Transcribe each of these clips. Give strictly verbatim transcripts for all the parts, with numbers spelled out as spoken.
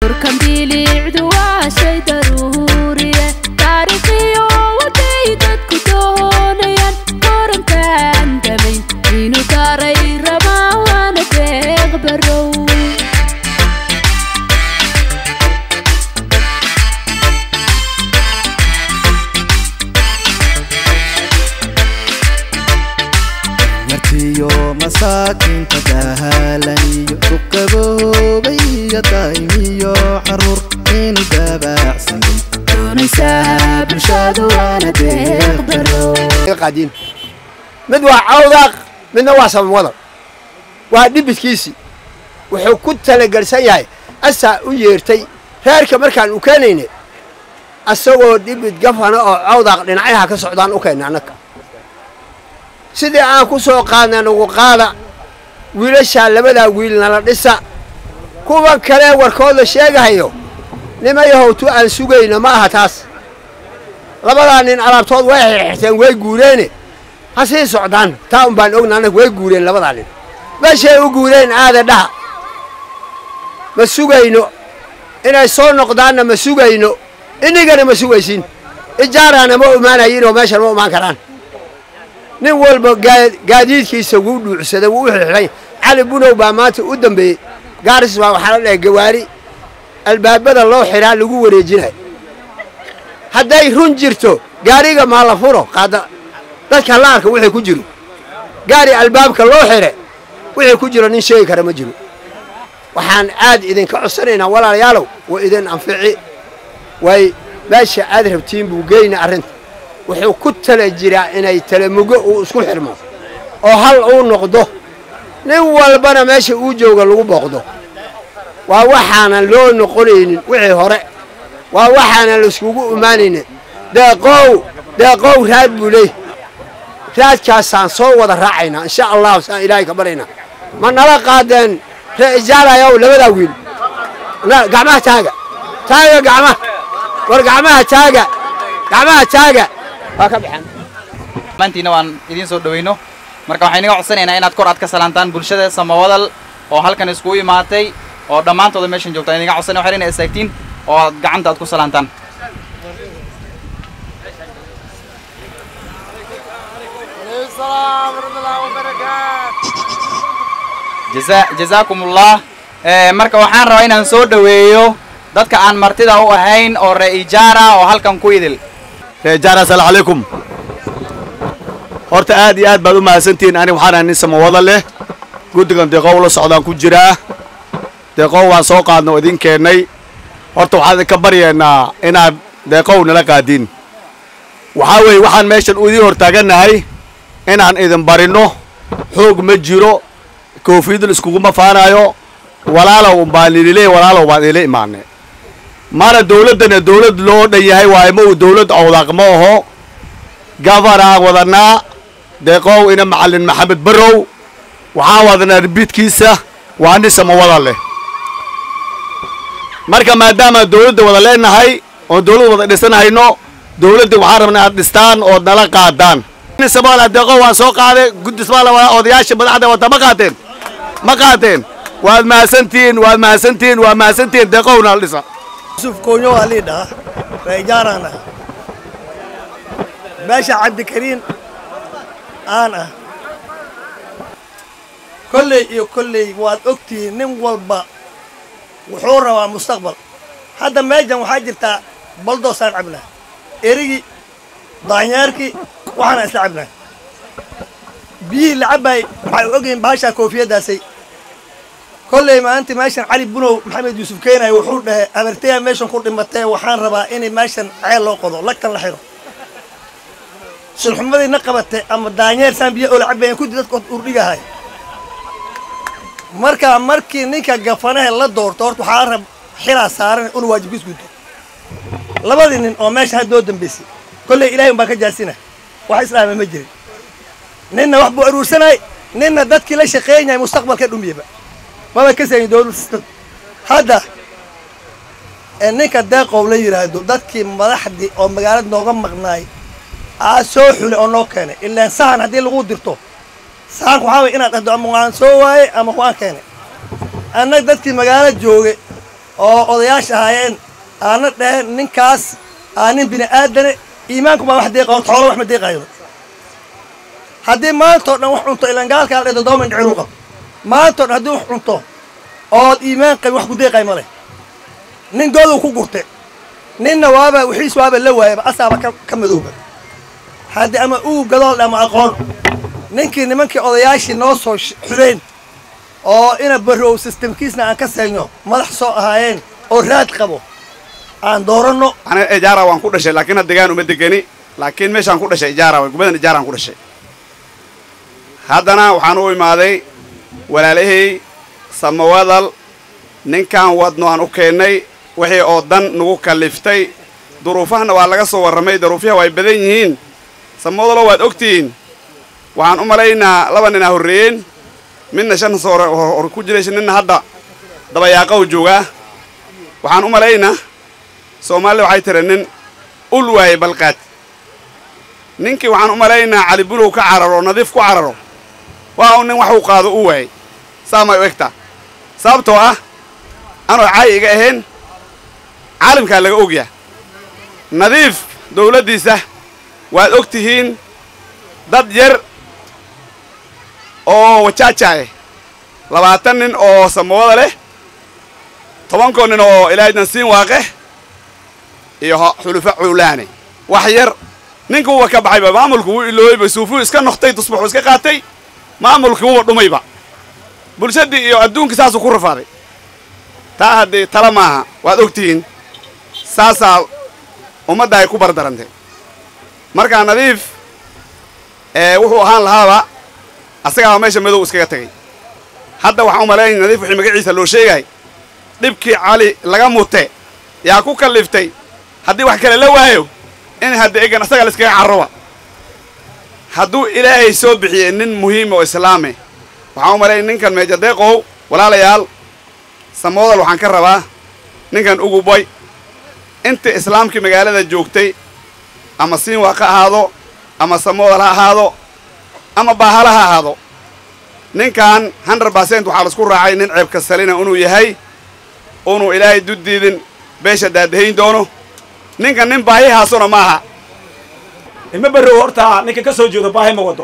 كمبيلي عدوا شي ضروري تاريخي وديدت كدونيا قرن كان دمين إنو تاري رما وانا تغبرو مرتيو مساكين تدهالني ركبو بي دايميو حرور إن دابع سنين دونيسا بلشاد وانا تغبرو قاعدين مدوا عوضاق من واسع الوضع وهدي بسكيسي وحو كنت لقرسان ياي أسا ويرتي هيرك مركان وكانيني أساقو دي بتقفانا عوضاق لنعيها كسعودان وكاني عنك سيدي أنا كسو قادنا نوغو قادا ويلاشا لبدا ويلنا لدسا كوبا كلا وركوضا شيغا هيو لما يهوتو أن سوغينا ما هتاس لبدا نين عرابتود واحي حسين وي قوليني هسي سعودان تاون بان اوغنا انك وي قولين لبدا نين باشي او قولين عادا دا ما سوغينو إنا سو نقدانا ما سوغينو إني قانا ما سوغيسين إجارانا ما أمانا يينو ماشا ما أمان كران nin walba gaadiidkiisa wuu dhuucsaday wuu xirxiray cali bunow baa maanta u dambeeyay gaaris baa waxaa la dhahay gawaari albaabada loo xiraa lagu wareejinay hadday run jirto gaariga ma la furo qaada dadka la arka wixii ku jiro gaari albaabka loo xire wixii ku jiro nin sheegi kara ma jiro waxaan aad idin ka codsanaynaa walaalayaalow waa idin anfici way meesha aad rabtiin buu geeyna arrinta wuxuu ku tala jiraa inay talamugo uu isku xirmo oo hal uu noqdo nin walbana meesha uu jooga lagu booqdo waa waxaana loo noqonaynin wixii hore waa waxaana la iskugu imaanaynin deeqow deeqow raad buu leey raadkaasaan soo wada raacayna insha allah saan ilaahay ka barayna ma nala qaadeen reejaalayow labada wiil gacmaha taaga taaga gacmaha war gacmaha taaga gacmaha taaga maantiina waan idin soo dhaweyno marka waxaan inaga codsanaynaa inaad kor aad ka salaantaan bulshada Samawadal oo halkan isku imaatay oo dhamaantooda meeshan joogtaan inaga codsanay waxaan inay istaagtiin oo aad gacanta aad ku salaantaan jaza jazakumullah ee marka waxaan rabaa inaan soo dhaweeyo dadka aan martida u ahayn oo reejaara oo halkan ku idil reejaara assalaamu calaykum horta aad iyo aad baad u mahadsantihiin aniga waxaan ahay nin Samawada leh guddigan deeqow la socdaan ku jiraa deeqow waan soo qaadno idin keenay horta waxaan ka baryaynaa inaad deeqow nala qaadin waxa weey waxaan meeshan u idin hortaaganahay inaan idin barino xoog ma jiro koofiyada iskugu ma faanayo walaalow baan ilaahay walaalow baan ilaahay imaanay mara dawladana dawlad loo dhayahay waa ma uu dawlad awdaaq ma aho gavana wadana deeqow ina macallin maxamed barow waxa wadana ribidkiisa waa nin Samawada leh marka maadaama dawladda wada leenahay oo dawlad wada dhisanayno dawladda waxaan rabnaa dhistaan oo nala qaadaan nin Samawada deeqow waan soo qaaday guddiismaal waa odayaasha madaxda wada ma qaateen ma qaateen waad mahadsantiin waad mahadsantiin waa mahadsantiin deeqowna la dhisa يوسف كونيو علينا رجارانا باشا عبد الكريم أنا كل كل واد أختي نم والبا وحورة ومستقبل هذا ما يجي محاجر تا بلدو صار عبنا إريجي ضايعركي وحنا استعبنا بيه لعبة وجين باشا كوفية داسي كل ما أنت ماشين علي بنو محمد يوسف كينا يوحول به أمرتها ماشين كل متى وحان ربا إني ماشين عيل لو قضوا لك الحيرة سل محمد نقبت أما دانيال سام بيقول عبين كنت تذكر أوريجا هاي مركا مركي نيكا جفناه الله دور تورت وحارب حلا صارن أول واجب يسكت لبادين أو ماشي هدودن بيسي كل إلهي ما كجالسينه وحسنا مجري نينا وحبو عروسنا نينا دتك لا شقينا مستقبل كدوم يبقى ما كسر يدور هذا إنك داق ولا يرادو دتك ملاحدي أو مجالات نوغم مغناي عسوح ولا أنوكانه إلا إنسان هذي الغود درتو سانك وحاول إن أتدعم عن سواي أما هو كانه أنا دتك مجالات جوجي oo odayaasha ahaayeen aana dhaheen ninkaas aa nin bini aadane iimaanku baa wax deeqayo xoolo wax ma deeqayo haddii maantoo dhan wax cunto ilaan gaalkaa la dhahdo dooman dhicin u qab maantoo dhan haddii wax cunto ood iimaan qabin wax ku deeqay ma leh nin gooduu ku gurte ninna waaba wixiis waaba la waayaba asaaba ka madooba haddii ama uu gadool ama aqoon ninkii nimankii odayaashii noo soo xuleen oo ina barrow systemkiisna aan ka seegno madax soo ahaayeen oo raad qabo aan dooranno aniga ijaara waan ku dhashay laakiin hadda degaan uma degani laakiin meeshaan ku dhashay ijaara way gubadan ijaaraan ku dhashay haddana waxaan u imaaday walaalahey samawadal ninkaan wadno aan u keennay wixii oo dan nagu kalliftay duruufahana waa laga soo warramay duruufyaha way badan yihiin samawadalo waad ogtihiin waxaan u malaynaa laba ninaa horreeyeen midna shan soo hor ku jiraysa ninna hadda dabayaaqaw joogaa waxaan u malaynaa soomaalida waxay tiri nin ul waaye balqaad ninkii waxaan u malaynaa cali bulow ka cararo nadiif ku cararo waa un nin wax uu qaado u waayey saa may u egtaa sababtoo ah anoo caayi iga ahayn caalimkaa laga ogyaa nadiif dawladdiisa waad og tihiin dad yar oo wajaajae labaatan nin oo samawada leh tobankoo nin oo ilaahaydan siin waaqe iyo xulufa cuulaane wax yar ninka wuuba ka baxayba maamulku wuu ilooyeyba suufuu iska noqtay tusbaxuu iska qaatay maamulkii wuuba dhumayba bulshadii iyo adduunkii saasuu ku rafaaday taa haddii tala maaha waad og tihiin saasaa ummadda ay ku bardarantay markaa nadiif ee wuxuu ahaan lahaaba asagaaba meesha madow iskaga tegay hadda waxaan u malaynay nadiif wixii magaciisa loo sheegay dhibkii cali laga mute yaa ku kalliftay haddii wax kale la waayo in hadda egan asaga la iskaga carroba hadduu ilaahay soo bixiyey nin muhiim oo islaame waxaan u malaynay ninkan meejadeeqow walaalayaal samawadal waxaan ka rabaa ninkan ugu boy inta islaamkii magaalada joogtay ama siinwaa ka ahaado ama samawadal ha ahaado ama baahala ha ahaado ninkan hundred percent waxaa laisku raacay nin ceebka salina inuu yahay unuu ilaahay duddiidin beesha daadahayn doono ninkan nin baahihaasuna ma aha ima barrow hortaa ninka ka soo jeedo baahi ma wado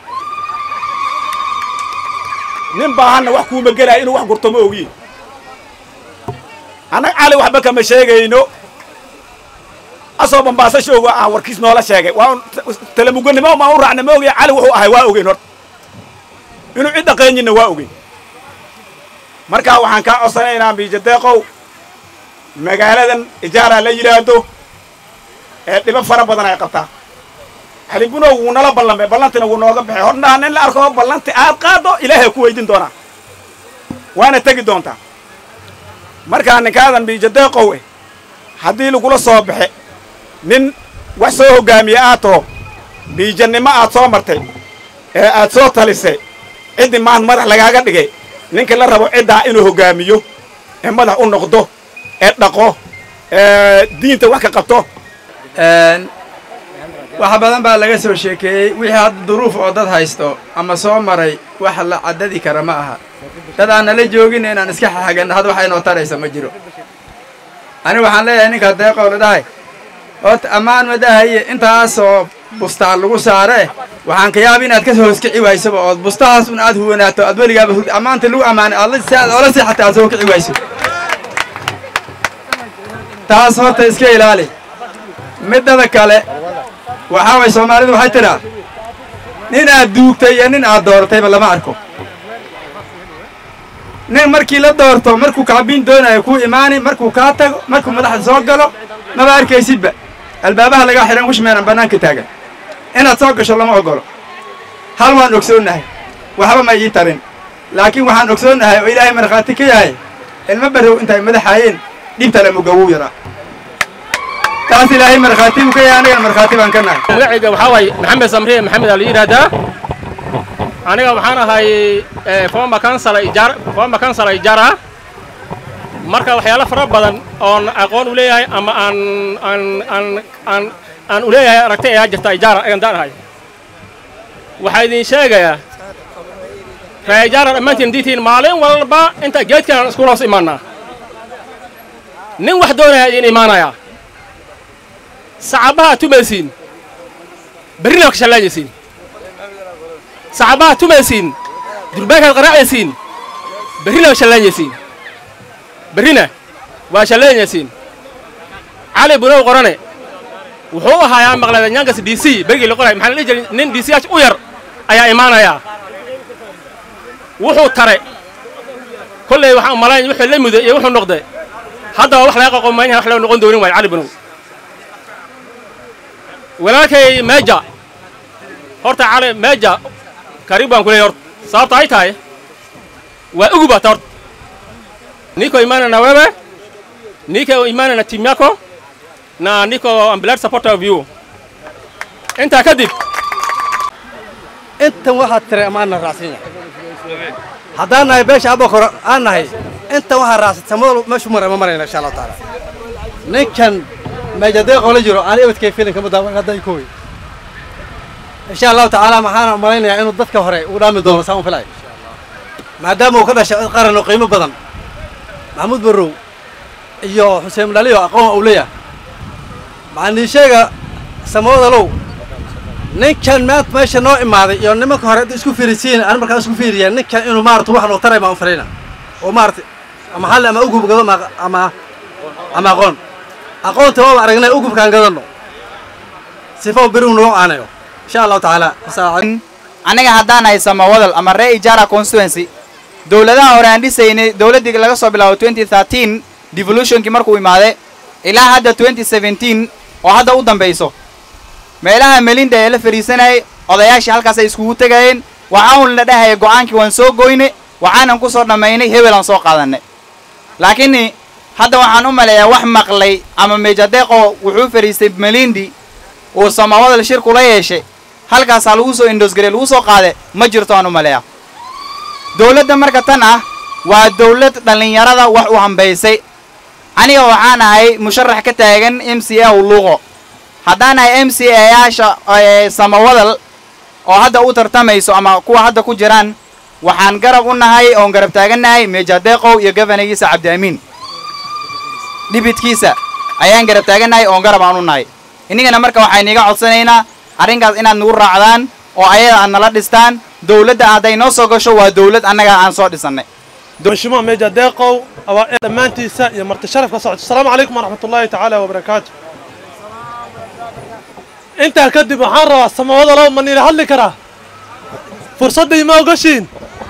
nin baahanna wax kuuma gelaya inuu wax gurto ma ogiin annaga cali waxba kama sheegayno asoo bambaasa shooga ah warkiis noola sheegay waa talamuganimo maa u raacna ma ogaya cali wuxuu ahay waa ogeyn horta inuu cid dhaqeeyinna waa ogeyn markaa waxaan kaa codsanaynaa miijadeeqow magaaladan ijaara la yidhaahdo ee dhibo fara badan ay qabtaa xalibunow wuu nala ballamay ballantina wuu nooga baxay hornaa nin la arko ballanti aad qaado ilaahay ku weydin doonaa waana tegi doontaa markaa ninkaadan miijadeeqow eh haddii lagula soo baxe nin wax soo hoggaamiye aad too biijannimo aad soo martay ee aad soo talisay ciddii maan madax lagaaga dhigay ninka la rabo ciddaa inuu hoggaamiyo ee madax u noqdo ee dhaqo ee diinta wax ka qabto wax badan baa laga soo sheekeeyey wixii hadda duruuf oo dad haysto ama soo maray wax la caddadi kara ma aha dad aan nala joogin inaan iska xaxaganno had waxa inoo taraysa ma jiro ani waxaan leeyahay ninka deeqow la dhahay oot ammaan madahaye intaasoo bustaan lagu saare waxaan ka yaab inaad ka hoos kici waysaba ood bustahaas un aad huwanaato aad weligaaba ammaanta lagu ammaanay aad oola seexata aad soo kici wayso taas horta iska ilaali middada kale waxaa way soomaalidu waxay tidhaa nin aad duugtay iyo nin aad dooratayba lama arko nin markii la doorto markuu kacbiin doonayo kuu imaani markuu kaa tago markuu madaxda soo galo maba arkaysidba albaabaha lagaa xidhan wishmeenan bannaanka taagan inaad soo gasho lama ogolo hal waan ogsoonnahay waxba ma ii tarin laakiin waxaan ogsoonnahay oo ilaahay markhaati ka yahay ilma barrow intay madaxaayeen dhibtale mugawuu yaraa taas ilaahay markhaati buu ka yahay anigana markhaati baan ka nahay magacayga waxaa waaye maxamed samriye maxamed aa la yidhaahdaa aniga waxaan ahay former councilor ijaar former councilor ijaara marka waxyaalo fara badan oon aqoon u leeyahay ama aan aan aan aan aan u leeyahay aragtay ayaa jirta ijaara ayaan daan ahay waxaa idin sheegayaa ree ijaara dhammaantiin diitiin maalin walba inta geedkan isku hoos imaanaa nin wax doonaya idin imaanayaa sacabaha tumaysiin berrina waa ka shallaayaysiin sacabaha tumaysiin durbaankaad qaraacaysiin berrina waa shallaayaysiin berrina waa shallaayaysiin cali bunow qorane wuxuu ahaayaa maqlada nyangas d c berigii la qoray maxaa la dhihi jiray nin d c h u yar ayaa imaanayaa wuxuu tare kolley waxaan umalayn wuxuu la muday iyo wuxuu noqday haddaba wax laga qoqomaynaya wax laga noqon doonin waayo cali bunow walaalkay meeja horta cali meeja kariib baan ku leeyahay horta sababta ay tahay waa ugu bata horta niko imana na wewe niko imana na timu yako na niko I'm glad supporter of you inta kadib intan waxaad tiri amaana raacsiin haddaan nahay beesha abakor aan nahay intan waxaa raacsan samada meeshu mar ama marayna insha Allah taala ninkan meejadee qolo jiro aan ibadkay filim kama daawan haday kooy insha Allah taala maxaan malaynayaa inuu dadka hore u dhaami doono saan filay maadaama uu ka dhashay qaran oo qiimo badan maxamuud barrow iyo xuseen dhaliyo aqoon u leeyahay macni sheega samada low ninkan maad meesha noo imaaday iyo nimanka hore isku fiirisiin aan markaa isku fiiriyay ninkan inuu maarto wax noo taray ma farina oo maartay ama hal ama ugu gado ama ama aqoon aqoonta waa aragnay ugu kan gadano sifo biru noo aanayo insha Allah taala aniga haddaan ay samawadal ama ree ijara constituency dawladaha hore aan dhisaynay dawladii laga soo bilaabo twenty thirteen devolutionkii markuu imaaday ilaa hadda twenty seventeen oo hadda u dambayso meelaha melinda ee la fariisanay odayaashii halkaas ay iskugu tagayeen waxaan la dhahay go'aankii waan soo goynay waxaanan ku soo dhameynay hebel aan soo qaadanay laakiin hadda waxaan u maleeyaa wax maqlay ama meejadeeqo wuxuu fariistay melindi oo samawadal shir kula yeeshay halkaas lagu soo endosgare lagu soo qaaday ma jirto aan u maleeyaa dawladda marka tan ah waa dawlad dhalinyarada wax u hambaysay aniga waxaan ahay musharax ka taagan M C A u luuqo haddaan ahay M C A yaasha samawadal oo hadda u tartamayso ama kuwa hadda ku jiraan waxaan garab u nahay oon garab taagannahay meejadeeqow iyo gofanagiisa Cabdi Amiin dhibidkiisa ayaan garab taagannahay oon garab aan u nahay inagana marka waxaan iga codsanaynaa arrinkaas inaad nagu raacdaan oo ayada aad nala dhistaan dawladda hadday noo soo gasho waa dawlad annaga aan soo dhisannay مشموع ميجا ديقو أو دمانتي سا يا مرت شرف كصعد السلام عليكم ورحمة الله تعالى وبركاته أنت كدب حارة السماوات لو مني لحل كرا فرصة دي ما وقشين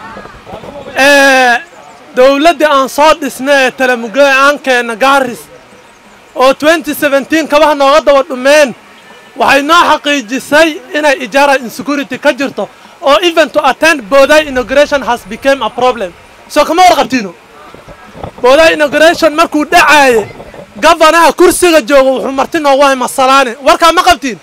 دولة أنصار سنة تلمجا عنك نجارس أو twenty seventeen كبه نغض والأمان وحنا حقيقي سي إن إجارة insecurity كجرته أو even to attend Bodai inauguration has become a problem. سو كما ورقبتينو بودا inauguration markuu dhacay gavanaha kursiga joogo wuxuu martin oo waa masalaane warka ma qabtiin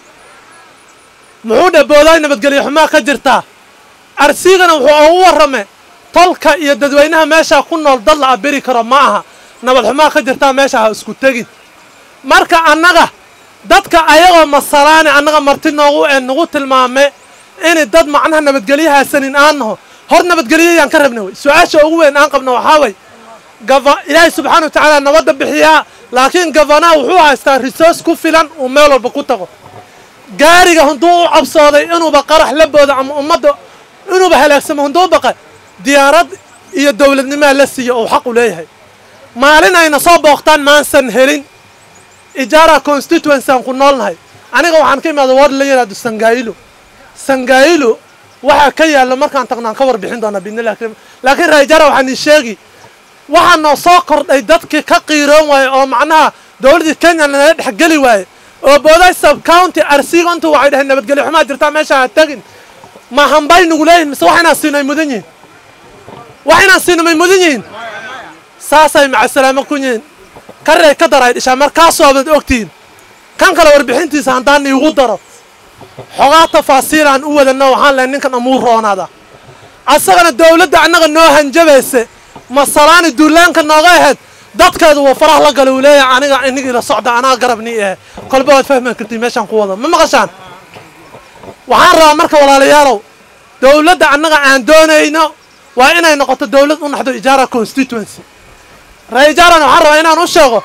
muxuu dha booda nabadgelyo xumaa ka jirta arsigana wuxuu ugu warramay tolka iyo dadweynaha meesha ku nool dad la abiri karo ma aha nabad xumaa ka jirta meesha ha isku tagin marka annaga dadka ayagoo masalaane annaga martin oo ee nagu tilmaamay in dad macnaha nabadgelyaha sanin aanaho hor nabadgeliyayaan ka rabnay su'aasha ugu weyn aan qabno waxa way gava ilaahay subhanahu wa ta'ala nabada bixiya laakiin gavana wuxuu haystaa resource ku filan oo meel walba ku tago gaariga hunduu u cabsooday inuu ba qarax la boodo ama ummadda inuu ba halaagsamo hunduu baqa diyaarad iyo dawladnimo la siiyo oo xaq u leeyahay maalin ayna soo booqtaan maansan helin ijara constituency aan ku noolnahay aniga waxaan ka imaaday ward la yiraahdo Sangaylo Sangaylo waxa ka yaalo markaan tagnaan ka warbixin doona bidnillah laakiin raajara waxaan sheegi waxa noo soo kordhay dadkii ka qiiroon way oo macnaha dawladda Kenya la dhaxgali way oo Bodai sub county arsiga intuu waxay dhahay nabadgelyo xumaa jirta meesha tagin ma hanbay nugu leeyahay mise waxina siinay mudan yihiin waxina siinay mudan yihiin saasay maca salaamo ku yihiin karre ka daray isha markaas oo aad ogtiin kan kala warbixintiisa handaan igu daro xogaa tafaasiil aan u wadano waxaan leenahay ninkan amuur roonada asagana dawladda annaga noo hanjabayse masalaani duulaanka nooga ahayd dadkeedu waa farax la galay leeyahay aniga iniga ila socda anaa garabni ee qalbi waad fahmaan kartii meeshan ku wada ma maqashaan waxaan rabaa marka walaalayaalow dawladda annaga aan doonayno waa inay noqoto dawlad u naxdo ijara constituency raayjaran waxaan rabaa inaan u sheego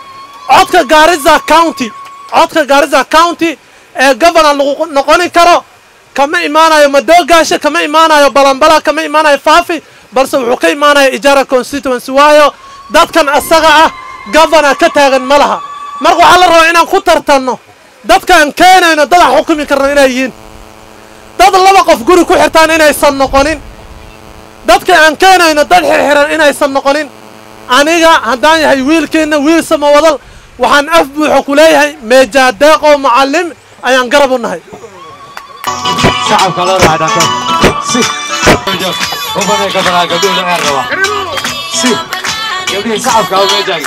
codka Garissa County codka Garissa County ee governor lagu noqon karo kama imaanayo Madoogaasha kama imaanayo Balambala kama imaanayo Faafi balse wuxuu ka imaanayo Ijara constituency waayo dadkan asaga ah governor ka taagan malaha marka waxa la rabaa inaan ku tartanno dadkan keenayno dad xukumi karna inay yihiin dad laba qof guri ku xirtaan inaysan noqonin dadka aan keenayno dad xirxiran inaysan noqonin aniga haddaan yahay wiilkeena wiil Samawadal waxaan af buuxo ku leeyahay Meja Deeqo macallim ayaan garab u nahay شعب كلام راح دكتور سي وبنا كبر قبل الروا سي يبدي شعب كلام جاي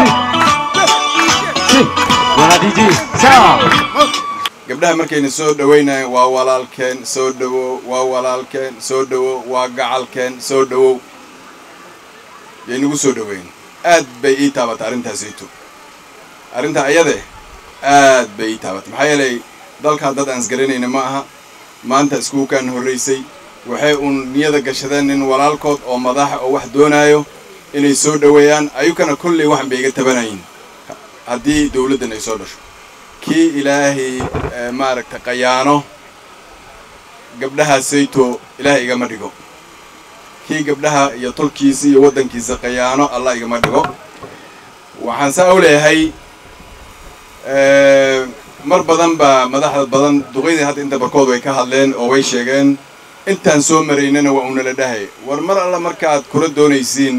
سي ولا ديجي شعب gabdhaha markayna soo dhaweynay waa walaalkeen soo dhawo waa walaalkeen soo dhawo waa gacalkeen soo dhawo yaynagu soo dhaweyn aad bay ii taabatay arrintaasayto arrinta ayade aad bay ii taabatay maxaa yeelay dalka dad aan isgaranayna ma aha maanta iskuukaan horreysay waxay uun niyada gashadeen in walaalkood oo madaxa oo wax doonaayo inay soo dhaweeyaan ayukana kolley waxan bay iga tabanayin haddii dawladdan ay soo dhasho kii ilaahay maaragta qayaano gabdhaha sayto ilaahay igama dhigo kii gabdhaha iyo tolkiisa iyo waddankiisa qayaano allah igama dhigo waxaan saa u leeyahay mar badan baa madaxda badan duqeydii hadda inta barkood way ka hadleen oo way sheegeen intaan soo maraynana waa unala dhahay war mar alla markaad kula doonaysiin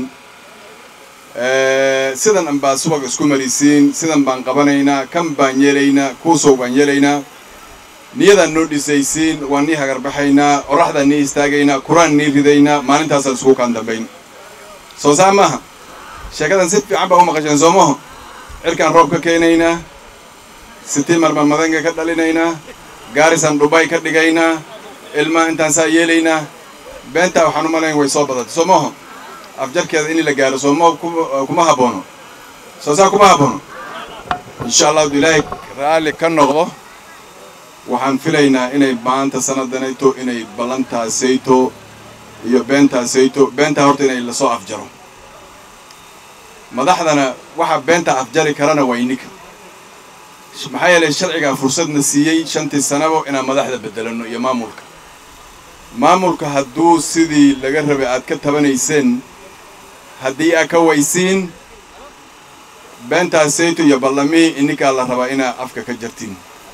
sidan anbaa subag isku marisiin sidan baan qabanaynaa kan baan yeelaynaa kuusow baan yeelaynaa niyadaan noo dhisaysiin waan nii hagarbaxaynaa oraxdaan nii istaagaynaa kuraan nii ridaynaa maalintaasaan isku kaan dambayn soo saa maaha sheekadan si fiican baa u maqasheen soo maaho cirkaan roob ka keenaynaa sitiimar baan madanka ka dhalinaynaa gaarisaan dhubay ka dhigaynaa ilmaa intaan saa yeelaynaa beentaa waxaan u malayn way soo badatay soo maaho afjarkeeda in la gaaro soo ma kuma haboono soo saa kuma haboono insha allah hadduu ilaahay raalli ka noqdo waxaan filaynaa inay maanta sanadanayto inay ballantaa sayto iyo beentaa sayto beentaa horta inay lasoo afjaro madaxdana waxa beentaa afjari karana waa ininka maxaa yeelay sharcigaa fursadna siiyey shantii sanabo inaan madaxda bedelano iyo maamulka maamulka hadduu sidii laga rabay aad ka tabanayseen haddii aa ka waysiin beentaa sayto iyo ballamihii ininkaa la rabaa inaa afka ka jartiin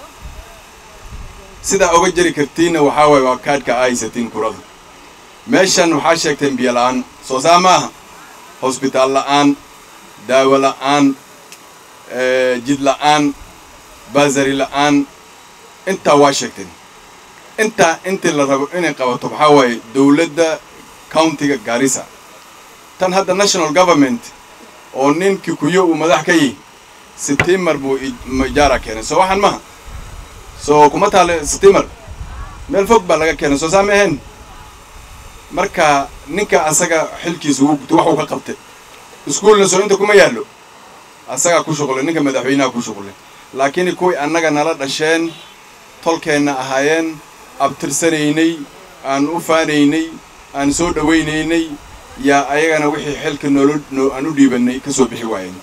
sidaa oga jari kartiinna waxaa waaye waa kaadhka aa haysatiin kurada meeshan waxaa sheegteen biyo la'aan soo saa maaha hosbitaal la'aan daawo la'aan jid la'aan baasari la'aan intaa waa sheegteen intaa intii la rabo inay qabato waxaa waaye dawladda countiga Garissa tan hadda national government oo nin Kikuyu uu madax ka yihi sitiimar buu Ijara keenay soo waxaan maha soo kuma taale sitiimar meel fog baa laga keenay soo saameen marka ninka asaga xilkiisa uu wax uu ka qabtay iskuulna soo inta kuma yaalo asaga ku shaqo ninka madaxweynaha ku shaqo laakiin kuwii annaga nala dhasheen tolkeena ahaayeen abtirsanaynay aan u faanaynay aan soo dhawaynaynay yaa ayagana wixii xilka nolol aan u dhiibanay ka soo bixi waayeen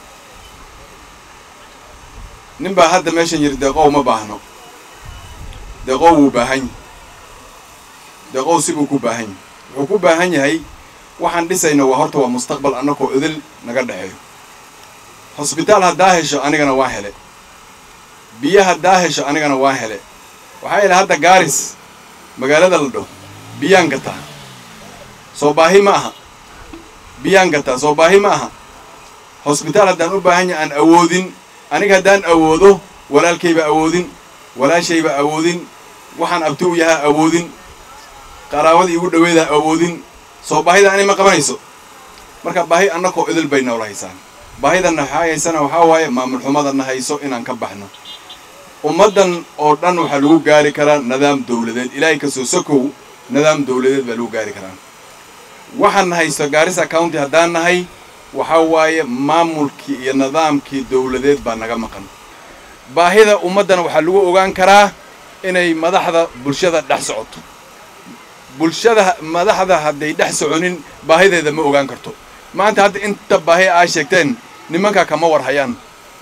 nin baa hadda meeshan yiri deeqow ma baahno deeqow wuu baahan deeqow sibuu ku baahan wuxuu ku baahan yahay waxaan dhisayna waa horta waa mustaqbal annagoo idil naga dhaxeeyo hosbitaal haddaa hesho anigana waa hele biyo haddaa hesho anigana waa hele waxaa yeelay hadda Gaaris magaalada la dhaho biyaan gataa soo baahi ma aha biyaan gataa soo baahi ma aha hosbitaal haddaan u baahan yahay aan awoodin aniga haddaan awoodo walaalkayba awoodin walaashayba awoodin waxaan abti u yahaa awoodin qaraabada igu dhaweeda awoodin soo baahida ani ma qabanayso marka baahi annagoo idil bay noola haysaan baahidana waxaa haysana waxaa waaye maamul xumadana hayso inaan ka baxno ummaddan oo dhan waxaa lagu gaari karaa nidaam dawladeed ilaahay ka soo sokow nidaam dawladeed baa lagu gaari karaa waxaan haysto Garissa County haddaan nahay waxaa waaye maamulkii iyo nidaamkii dawladeed baa naga maqan baahida ummaddana waxaa lagu ogaan karaa inay madaxda bulshada dhex socoto bulshada madaxda hadday dhex soconin baahideeda ma ogaan karto maanta hadda inta baahi aa sheegteen nimanka kama war hayaan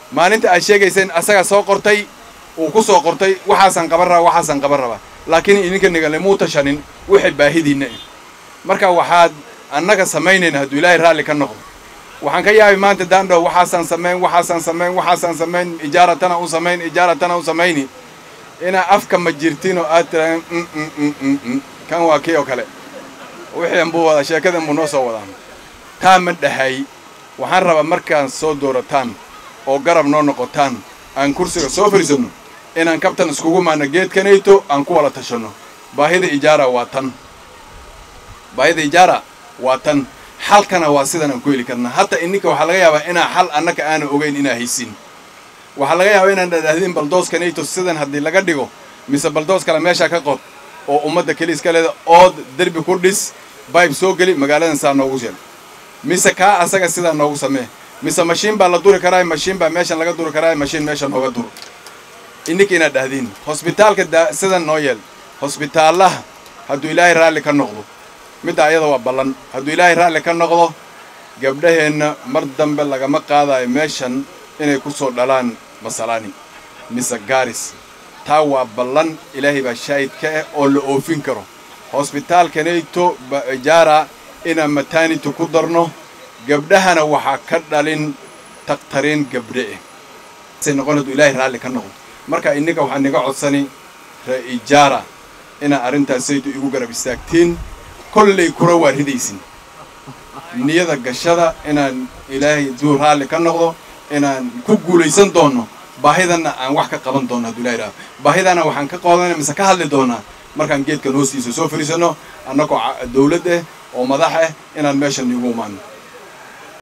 maalinta ay sheegayseen asaga soo qortay uu ku soo qortay waxaasan qaban rabaa waxaasan qaban rabaa laakiin idinka nigale muu tashanin wixii baahidiinna marka waxaad annaga samaynayna hadduu ilaahay raalli ka noqdo waxaan ka yaabay maanta daandho waxaasan samayn waxaasan samayn waxaasan samayn ijaaratana u samayn ijaaratana u samayni inaa afka ma jirtin oo aad tiraaheen kan waa kii oo kale wixii anbuu wada sheekadan buu noo soo wadaa taa ma dhahay waxaan rabaa markaan soo doorataan oo garab noo noqotaan aan kursiga soo fariisanno inaan kabtan iskugu maana geedkanayto aan ku wala tashanno baahida ijaara waa tan baahida ijaara waa tan xalkana waa sidan aan ku heli karnaa hatta ininka waxaa laga yaabaa inaa xal annaka aana ogeyn inaa haysin waxaa laga yaabaa inaan dhadhahdin baldooskanayto sidan haddii laga dhigo mise baldoos kale meesha ka qod oo ummadda keli iska leeda ood derbi ku dhis bayb soo geli magaaladan saa noogu sheel mise kaa asaga sidaa noogu samee mise mashiin baa la duri karaa mashiin baa meeshan laga duri karaa mashiin meesha nooga duro ininka inaad dhahdiin hosbitaalka sidan noo yeel hosbitaalaha hadduu ilaahay raalli ka noqdo midda ayada waa ballan hadduu ilaahay raalli ka noqdo gabdhaheenna mar dambe lagama qaadayo meeshan inay ku soo dhalaan masalaani mise gaaris taa waa ballan ilaahay baa shaahid ka ah oo la oofin karo hosbitaalkanayto ijaara inaan maternity ku darno gabdhahana waxaa ka dhalin taktariin gabdhe eh say noqon hadduu ilaahay raalli ka noqdo marka ininka waxaa niga codsani ree ijaara inaa arrintaasaydu igu garab istaagtiin kollay kura waa ridaysin niyada gashada inaan ilaahay duu raalli ka noqdo inaan ku guulaysan doonno baahidanna aan wax ka qaban doonno hadduu ilaahay raaho baahidana waxaan ka qoodanay mise ka hadli doonaa markaan geedkan hoostiisa soo fariisanno annagoo dawlad ah oo madax ah inaan meeshan igu imaano